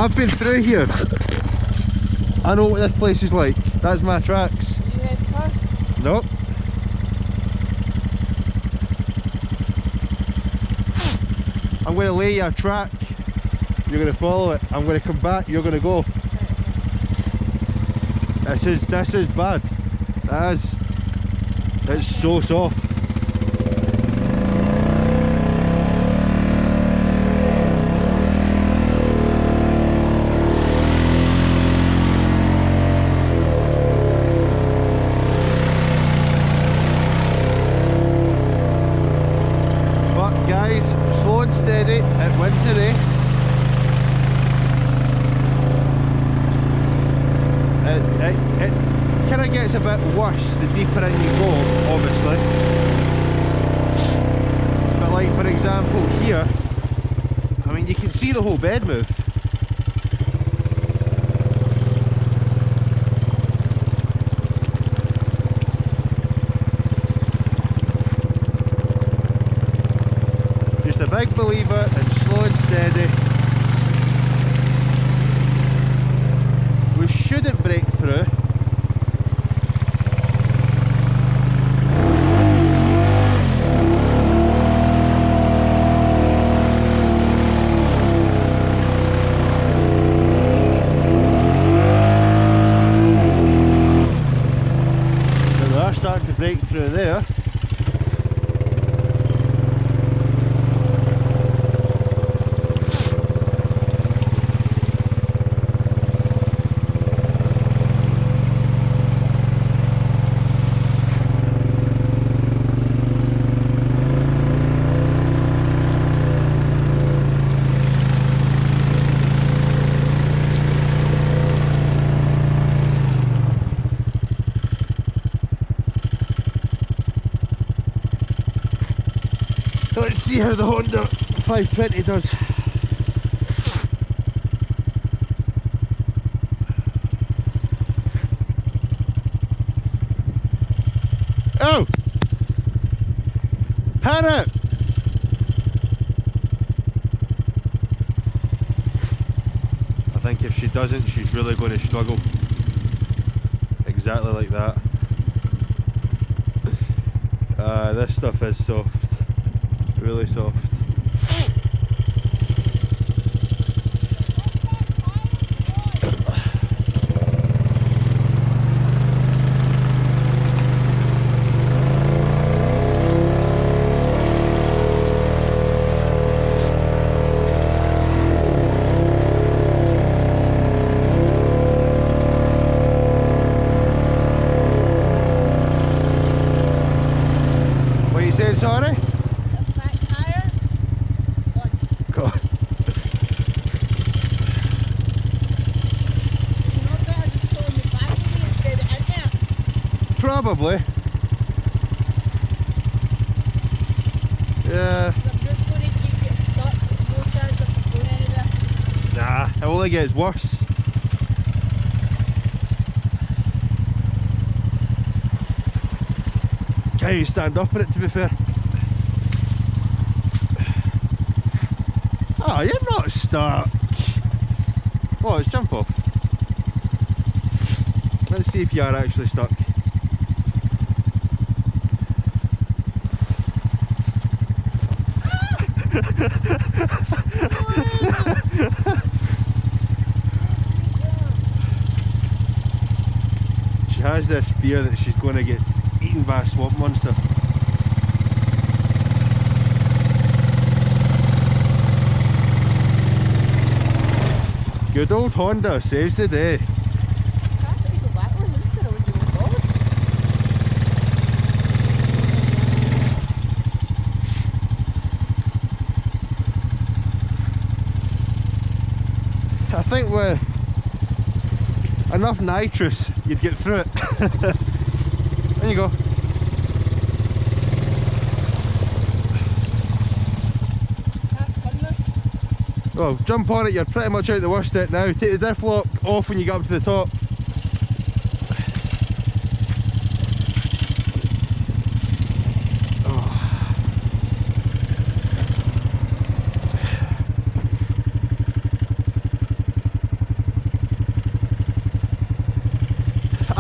I've been through here. I know what this place is like. That's my tracks. Did you head past? Nope. I'm going to lay you a track. You're going to follow it. I'm going to come back. You're going to go. This is bad. That is. It's so soft. But guys, slow and steady, it wins the race. It kind of gets a bit worse the deeper in you go, obviously. But like for example here, I mean you can see the whole bed move. Just a big believer in slow and steady. We shouldn't break through. Starting to break through there. Let's see how the Honda 520 does. Oh! Hannah! I think if she doesn't, she's really going to struggle. Exactly like that. This stuff is soft. Really soft. What are you saying, sorry? Probably. Yeah. I'm just going to keep it stuck. There's no chance of going anywhere. Nah, it only gets worse. Can't even stand up in it, to be fair. Oh, you're not stuck. Oh, it's jump off. Let's see if you are actually stuck. She has this fear that she's going to get eaten by a swamp monster. Good old Honda saves the day. I think with enough nitrous you'd get through it. There you go. Well, jump on it, you're pretty much out the worst bit now. Take the diff lock off when you get up to the top.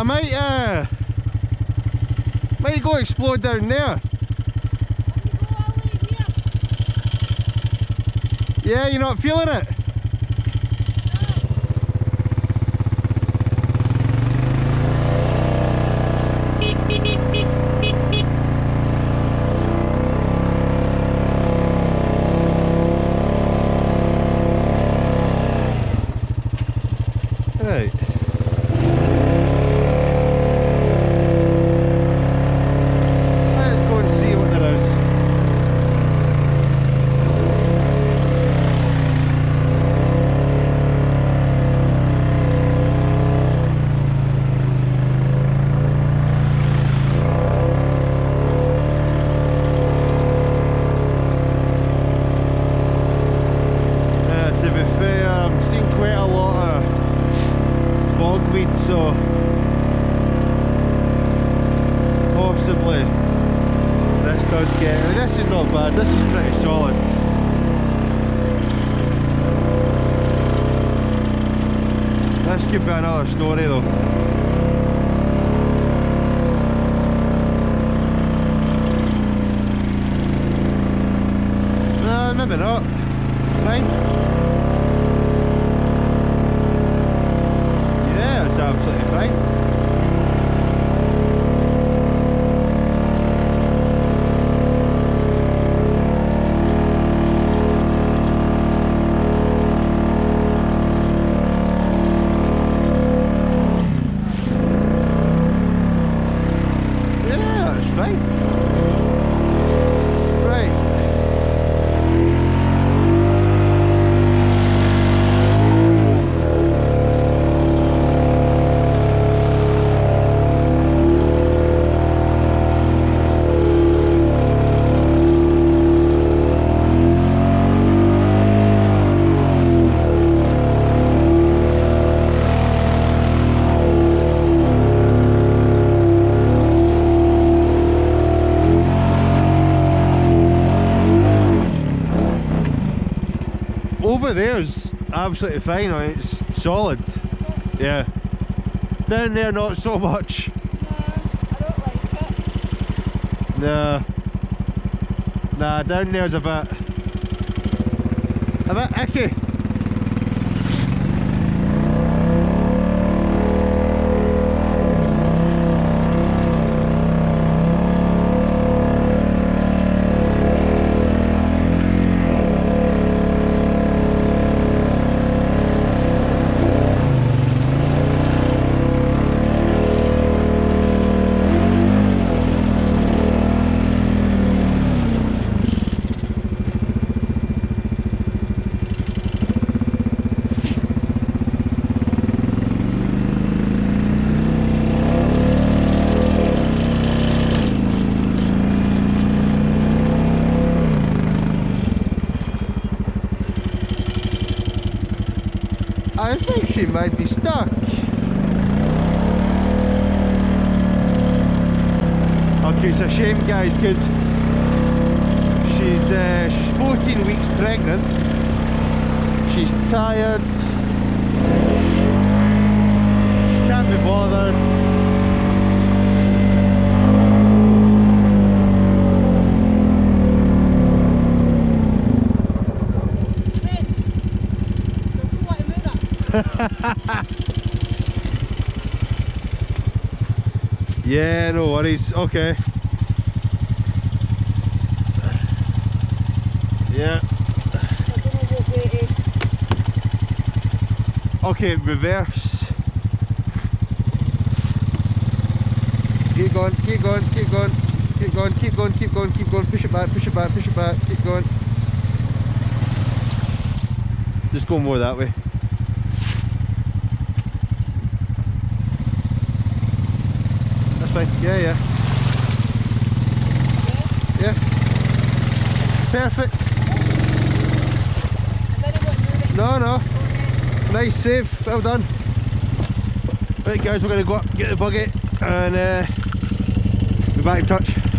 I might go explode down there. Yeah, you're not feeling it? Right. Let's go and see what there is. To be fair, I'm seeing quite a lot of bogweed, so possibly this does get. I mean, this is not bad, this is pretty solid. This could be another story though. No, maybe not. Fine. Yeah, it's absolutely fine. Yeah, it's fine. Right. Over there's absolutely fine, I mean, it's solid. Yeah. Down there not so much. No, I don't like it. No. Nah, down there's a bit icky. I think she might be stuck. Okay, it's a shame guys, because she's 14 weeks pregnant. She's tired. She can't be bothered. Yeah, no worries. Okay. Yeah. Okay, reverse. Keep going, keep going, keep going, keep going, keep going, keep going, keep going. Push it back, push it back, push it back. Keep going. Just go more that way. Fine. Yeah, yeah. Yeah. Perfect. No, no. Nice save. Well done. Right guys, we're going to go up, get the buggy and be back in touch.